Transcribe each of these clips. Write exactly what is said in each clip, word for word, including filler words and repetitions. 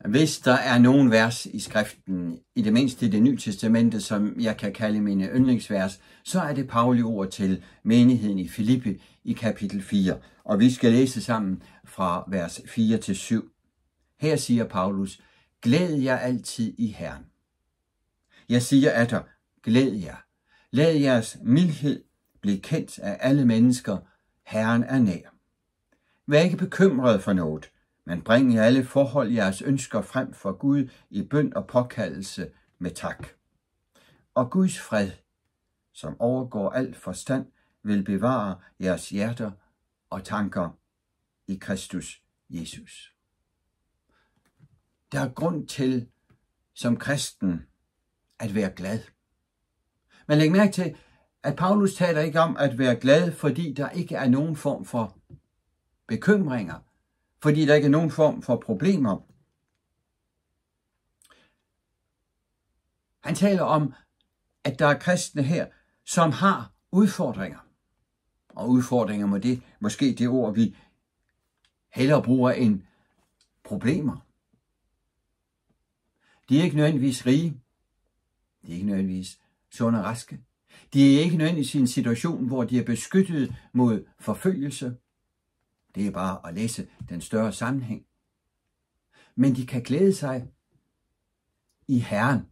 Hvis der er nogen vers i skriften, i det mindste i det nye testamente, som jeg kan kalde mine yndlingsvers, så er det Pauli ord til menigheden i Filippi i kapitel fire. Og vi skal læse sammen fra vers fire til syv. Her siger Paulus: Glæd jer altid i Herren. Jeg siger atter, glæd jer. Lad jeres mildhed blive kendt af alle mennesker. Herren er nær. Vær ikke bekymret for noget, men bring i alle forhold jeres ønsker frem for Gud i bøn og påkaldelse med tak. Og Guds fred, som overgår al forstand, vil bevare jeres hjerter og tanker i Kristus Jesus. Der er grund til som kristen at være glad. Men læg mærke til, at Paulus taler ikke om at være glad, fordi der ikke er nogen form for bekymringer, fordi der ikke er nogen form for problemer. Han taler om, at der er kristne her, som har udfordringer. Og udfordringer må det, måske det ord, vi hellere bruger end problemer. De er ikke nødvendigvis rige. De er ikke nødvendigvis sunde og raske. De er ikke nødvendigvis i en situation, hvor de er beskyttet mod forfølgelse. Det er bare at læse den større sammenhæng. Men de kan glæde sig i Herren.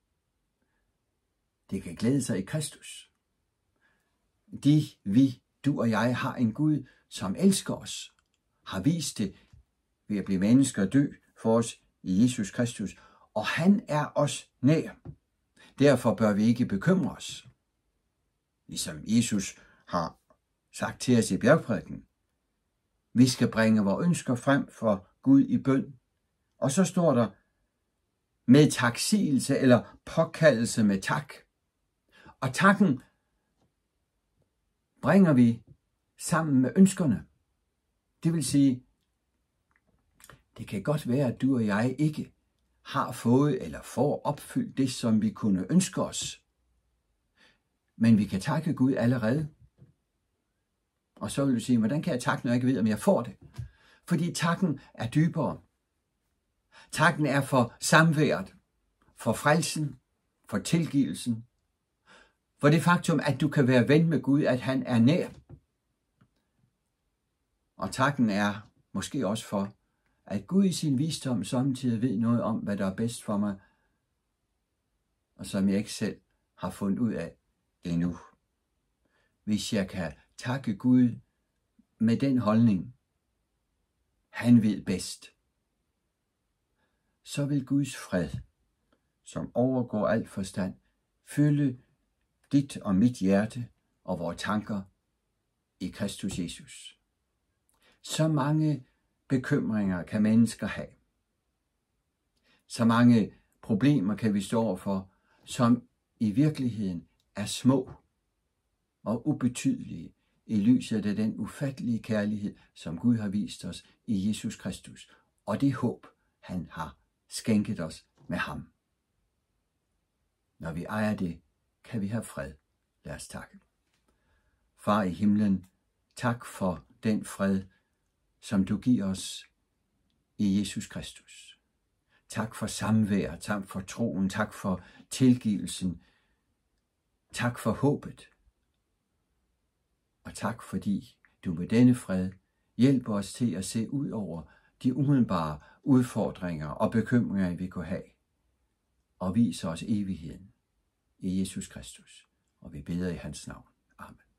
De kan glæde sig i Kristus. De, vi, du og jeg, har en Gud, som elsker os, har vist det ved at blive mennesker og dø for os i Jesus Kristus. Og han er os nær. Derfor bør vi ikke bekymre os. Ligesom Jesus har sagt til os i bjergprædiken. Vi skal bringe vores ønsker frem for Gud i bøn. Og så står der med taksigelse eller påkaldelse med tak. Og takken bringer vi sammen med ønskerne. Det vil sige, det kan godt være, at du og jeg ikke har fået eller får opfyldt det, som vi kunne ønske os. Men vi kan takke Gud allerede. Og så vil du sige, hvordan kan jeg takke, når jeg ikke ved, om jeg får det? Fordi takken er dybere. Takken er for samværet, for frelsen, for tilgivelsen. For det faktum, at du kan være ven med Gud, at han er nær. Og takken er måske også for, at Gud i sin visdom samtidig ved noget om, hvad der er bedst for mig, og som jeg ikke selv har fundet ud af endnu. Hvis jeg kan takke Gud med den holdning, han ved bedst, så vil Guds fred, som overgår al forstand, fylde dit og mit hjerte og vores tanker i Kristus Jesus. Så mange bekymringer kan mennesker have. Så mange problemer kan vi stå overfor, som i virkeligheden er små og ubetydelige i lyset af den ufattelige kærlighed, som Gud har vist os i Jesus Kristus, og det håb, han har skænket os med ham. Når vi ejer det, kan vi have fred. Lad os takke. Far i himlen, tak for den fred, som du giver os i Jesus Kristus. Tak for samvær, tak for troen, tak for tilgivelsen, tak for håbet. Og tak fordi du med denne fred hjælper os til at se ud over de umiddelbare udfordringer og bekymringer, vi kunne have, og viser os evigheden i Jesus Kristus. Og vi beder i hans navn. Amen.